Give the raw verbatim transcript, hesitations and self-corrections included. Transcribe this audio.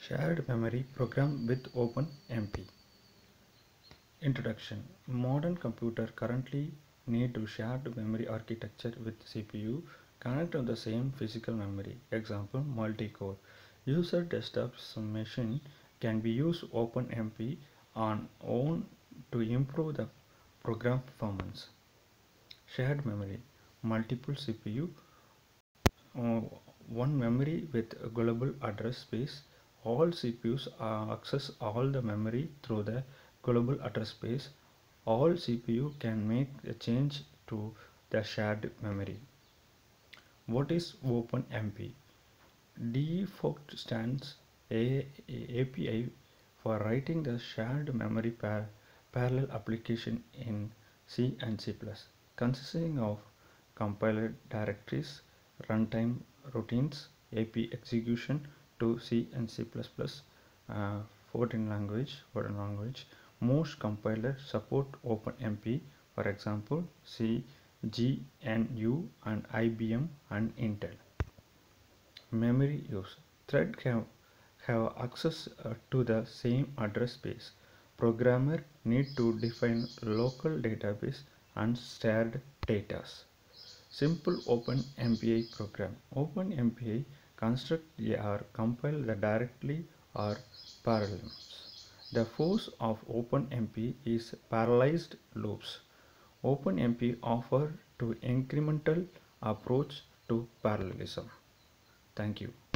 Shared memory program with OpenMP. Introduction. Modern computer currently need to shared memory architecture with C P U connect to the same physical memory. Example, multi-core. User desktop machine can be used OpenMP on own to improve the program performance. Shared memory. Multiple C P U, uh, one memory with a global address space. All C P Us uh, access all the memory through the global address space. All C P U can make a change to the shared memory. What is OpenMP? Default stands a A P I for writing the shared memory par parallel application in C and C plus, consisting of compiler directories, runtime routines, A P execution to C and C plus plus, uh, fourteen language, foreign language. Most compilers support OpenMP, for example, C, G N U, and I B M and Intel. Memory use. Thread can have access uh, to the same address space. Programmer need to define local database and shared data. Simple OpenMP program. OpenMP construct or compile the directly or parallels. The force of OpenMP is parallelized loops. OpenMP offer to incremental approach to parallelism. Thank you.